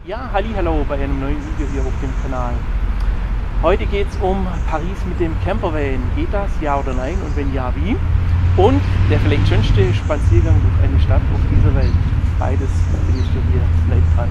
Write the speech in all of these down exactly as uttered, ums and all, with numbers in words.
Ja, hallo bei einem neuen Video hier auf dem Kanal. Heute geht es um Paris mit dem Campervan. Geht das, ja oder nein? Und wenn ja, wie? Und der vielleicht schönste Spaziergang durch eine Stadt auf dieser Welt. Beides findest du hier. Bleib dran.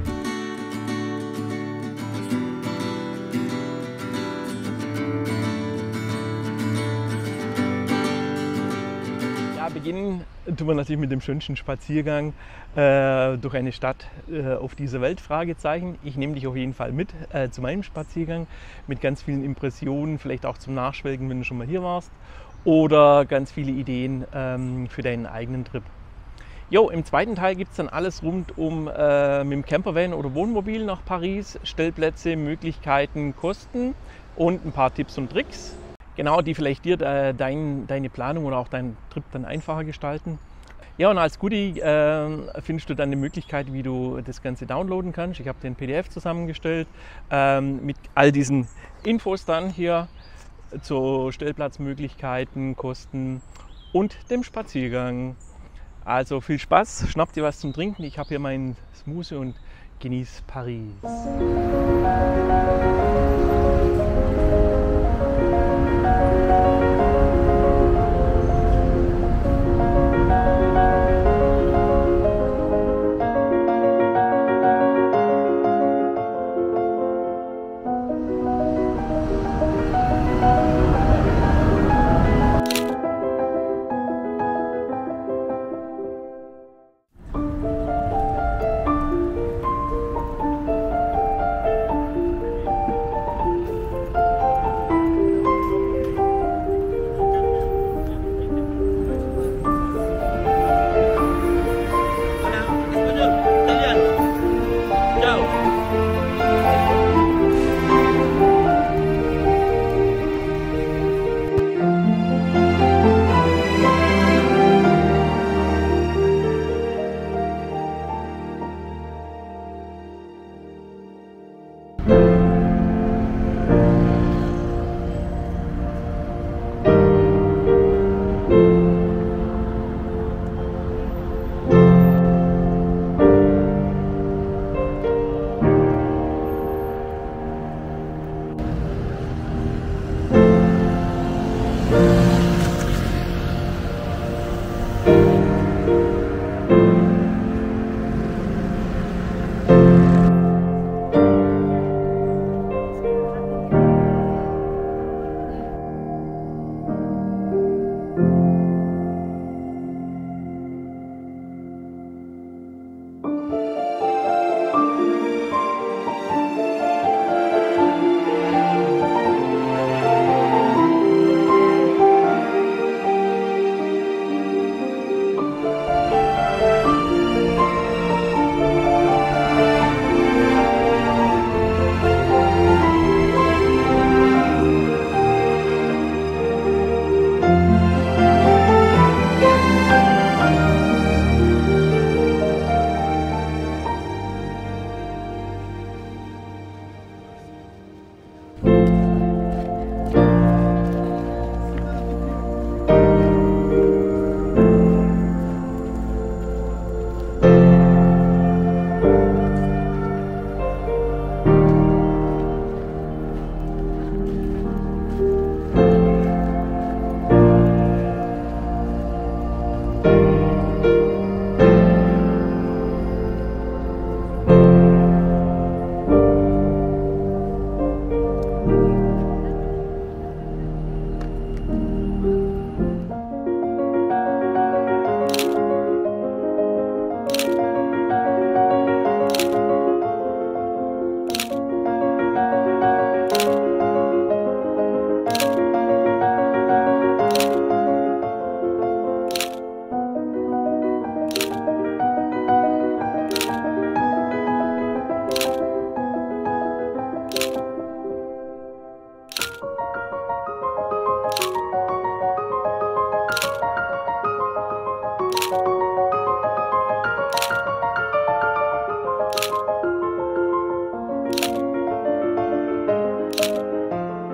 Ja, beginnen tun wir natürlich mit dem schönsten Spaziergang äh, durch eine Stadt äh, auf dieser Welt, Fragezeichen. Ich nehme dich auf jeden Fall mit äh, zu meinem Spaziergang mit ganz vielen Impressionen, vielleicht auch zum Nachschwelgen, wenn du schon mal hier warst, oder ganz viele Ideen ähm, für deinen eigenen Trip. Jo, im zweiten Teil gibt es dann alles rund um äh, mit dem Campervan oder Wohnmobil nach Paris, Stellplätze, Möglichkeiten, Kosten und ein paar Tipps und Tricks. Genau, die vielleicht dir äh, dein, deine Planung oder auch deinen Trip dann einfacher gestalten. Ja, und als Goodie äh, findest du dann eine Möglichkeit, wie du das Ganze downloaden kannst. Ich habe dir ein P D F zusammengestellt ähm, mit all diesen Infos dann hier zu Stellplatzmöglichkeiten, Kosten und dem Spaziergang. Also viel Spaß, schnapp dir was zum Trinken. Ich habe hier meinen Smoothie und genieß Paris.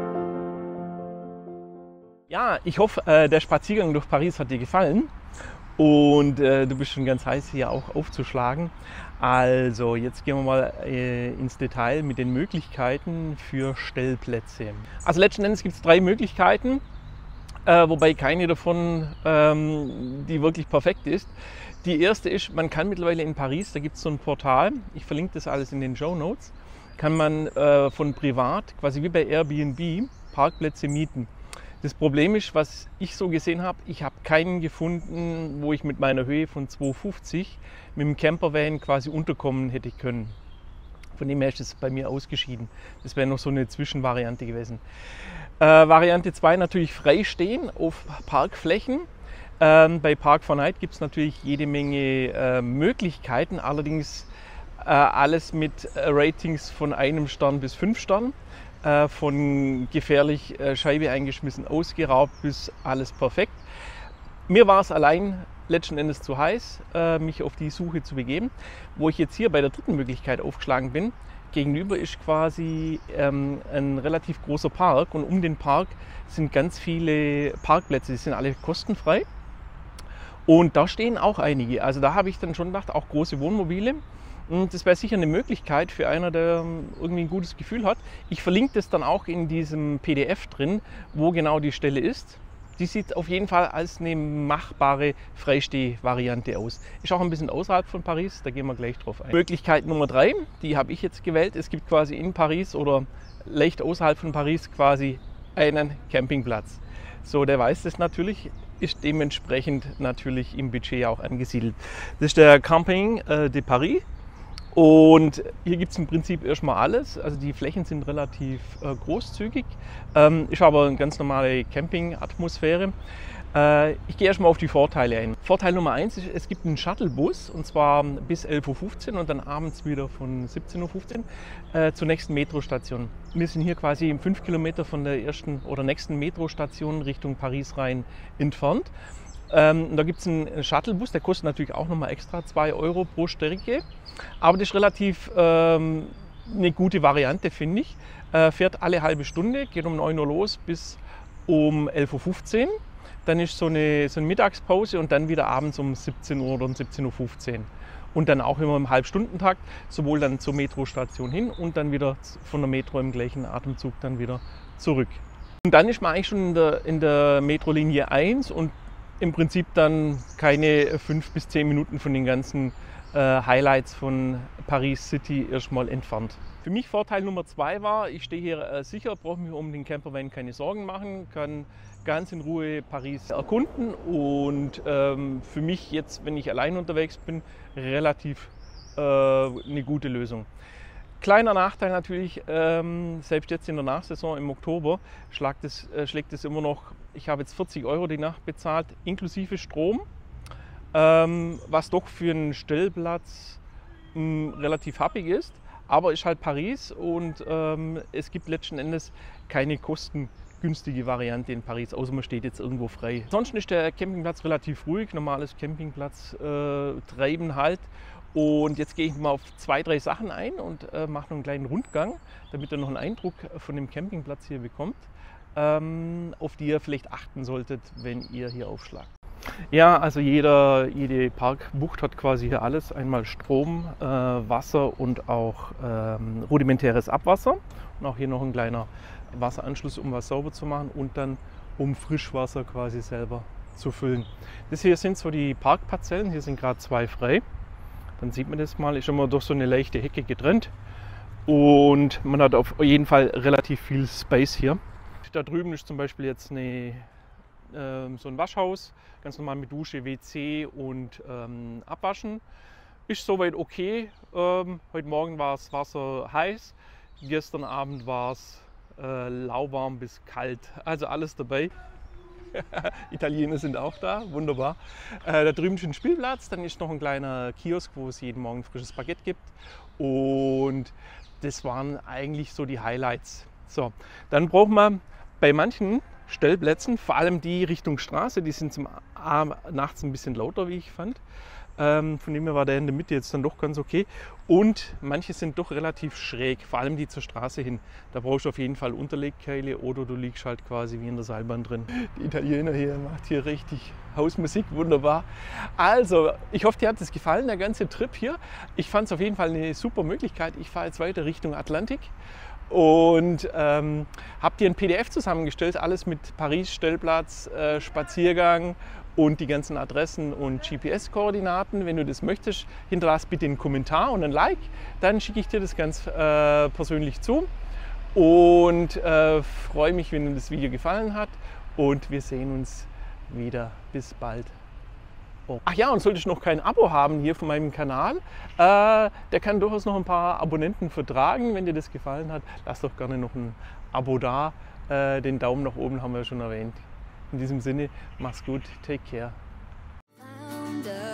Ja, ich hoffe, der Spaziergang durch Paris hat dir gefallen. Und äh, du bist schon ganz heiß hier auch aufzuschlagen. Also jetzt gehen wir mal äh, ins Detail mit den Möglichkeiten für Stellplätze. Also letzten Endes gibt es drei Möglichkeiten, äh, wobei keine davon ähm, die wirklich perfekt ist. Die erste ist, man kann mittlerweile in Paris, da gibt es so ein Portal, ich verlinke das alles in den Show Notes, kann man äh, von privat, quasi wie bei Airbnb, Parkplätze mieten. Das Problem ist, was ich so gesehen habe, ich habe keinen gefunden, wo ich mit meiner Höhe von zwei Meter fünfzig mit dem Campervan quasi unterkommen hätte können. Von dem her ist es bei mir ausgeschieden. Das wäre noch so eine Zwischenvariante gewesen. Äh, Variante zwei natürlich freistehen auf Parkflächen. Ähm, bei Park four Night gibt es natürlich jede Menge äh, Möglichkeiten, allerdings äh, alles mit Ratings von einem Stern bis fünf Sternen. Von gefährlich Scheibe eingeschmissen, ausgeraubt bis alles perfekt. Mir war es allein letzten Endes zu heiß, mich auf die Suche zu begeben. Wo ich jetzt hier bei der dritten Möglichkeit aufgeschlagen bin, gegenüber ist quasi ähm, ein relativ großer Park und um den Park sind ganz viele Parkplätze, die sind alle kostenfrei. Und da stehen auch einige. Also da habe ich dann schon gedacht, auch große Wohnmobile. Und das wäre sicher eine Möglichkeit für einer, der irgendwie ein gutes Gefühl hat. Ich verlinke das dann auch in diesem P D F drin, wo genau die Stelle ist. Die sieht auf jeden Fall als eine machbare Freisteh-Variante aus. Ist auch ein bisschen außerhalb von Paris, da gehen wir gleich drauf ein. Möglichkeit Nummer drei, die habe ich jetzt gewählt. Es gibt quasi in Paris oder leicht außerhalb von Paris quasi einen Campingplatz. So, der weiß das natürlich, ist dementsprechend natürlich im Budget auch angesiedelt. Das ist der Camping äh, de Paris. Und hier gibt es im Prinzip erstmal alles. Also die Flächen sind relativ äh, großzügig, ähm, ist aber eine ganz normale Camping-Atmosphäre. Äh, ich gehe erstmal auf die Vorteile ein. Vorteil Nummer eins ist, es gibt einen Shuttlebus und zwar bis elf Uhr fünfzehn und dann abends wieder von siebzehn Uhr fünfzehn äh, zur nächsten Metrostation. Wir sind hier quasi fünf Kilometer von der ersten oder nächsten Metrostation Richtung Paris rein entfernt. Ähm, da gibt es einen Shuttlebus, der kostet natürlich auch nochmal extra zwei Euro pro Strecke. Aber das ist relativ ähm, eine gute Variante, finde ich. Äh, fährt alle halbe Stunde, geht um neun Uhr los bis um elf Uhr fünfzehn. Dann ist so eine, so eine Mittagspause und dann wieder abends um siebzehn Uhr oder um siebzehn Uhr fünfzehn. Und dann auch immer im Halbstundentakt, sowohl dann zur Metrostation hin und dann wieder von der Metro im gleichen Atemzug dann wieder zurück. Und dann ist man eigentlich schon in der, in der Metrolinie eins und im Prinzip dann keine fünf bis zehn Minuten von den ganzen äh, Highlights von Paris City erstmal entfernt. Für mich Vorteil Nummer zwei war, ich stehe hier äh, sicher, brauche mir um den Campervan keine Sorgen machen, kann ganz in Ruhe Paris erkunden und ähm, für mich jetzt, wenn ich allein unterwegs bin, relativ äh, eine gute Lösung. Kleiner Nachteil natürlich, ähm, selbst jetzt in der Nachsaison im Oktober schlägt es, äh, schlägt es immer noch, ich habe jetzt vierzig Euro die Nacht bezahlt, inklusive Strom, ähm, was doch für einen Stellplatz mh, relativ happig ist, aber ist halt Paris und ähm, es gibt letzten Endes keine kostengünstige Variante in Paris, außer man steht jetzt irgendwo frei. Ansonsten ist der Campingplatz relativ ruhig, normales Campingplatz äh, treiben halt. Und jetzt gehe ich mal auf zwei, drei Sachen ein und äh, mache noch einen kleinen Rundgang, damit ihr noch einen Eindruck von dem Campingplatz hier bekommt, ähm, auf die ihr vielleicht achten solltet, wenn ihr hier aufschlagt. Ja, also jeder, jede Parkbucht hat quasi hier alles. Einmal Strom, äh, Wasser und auch ähm, rudimentäres Abwasser. Und auch hier noch ein kleiner Wasseranschluss, um was sauber zu machen und dann um Frischwasser quasi selber zu füllen. Das hier sind so die Parkparzellen, hier sind gerade zwei frei. Dann sieht man das mal, ist immer durch so eine leichte Hecke getrennt und man hat auf jeden Fall relativ viel Space hier. Da drüben ist zum Beispiel jetzt eine, äh, so ein Waschhaus, ganz normal mit Dusche, W C und ähm, Abwaschen. Ist soweit okay. Ähm, heute Morgen war das Wasser heiß, gestern Abend war es äh, lauwarm bis kalt, also alles dabei. Italiener sind auch da, wunderbar. Äh, da drüben ist ein Spielplatz, dann ist noch ein kleiner Kiosk, wo es jeden Morgen frisches Baguette gibt. Und das waren eigentlich so die Highlights. So, dann braucht man bei manchen Stellplätzen, vor allem die Richtung Straße, die sind zum Abend, nachts ein bisschen lauter, wie ich fand, Ähm, von dem her war der in der Mitte jetzt dann doch ganz okay. Und manche sind doch relativ schräg, vor allem die zur Straße hin. Da brauchst du auf jeden Fall Unterlegkeile oder du liegst halt quasi wie in der Seilbahn drin. Die Italiener hier macht hier richtig Hausmusik, wunderbar. Also, ich hoffe, dir hat es gefallen, der ganze Trip hier. Ich fand es auf jeden Fall eine super Möglichkeit. Ich fahre jetzt weiter Richtung Atlantik. Und ähm, habe dir ein P D F zusammengestellt, alles mit Paris, Stellplatz, äh, Spaziergang und die ganzen Adressen und G P S-Koordinaten. Wenn du das möchtest, hinterlass bitte einen Kommentar und ein Like, dann schicke ich dir das ganz äh, persönlich zu. Und äh, freue mich, wenn dir das Video gefallen hat und wir sehen uns wieder. Bis bald. Oh. Ach ja, und solltest du noch kein Abo haben hier von meinem Kanal, äh, der kann durchaus noch ein paar Abonnenten vertragen. Wenn dir das gefallen hat, lass doch gerne noch ein Abo da. Äh, den Daumen nach oben haben wir schon erwähnt. In diesem Sinne, mach's gut, take care.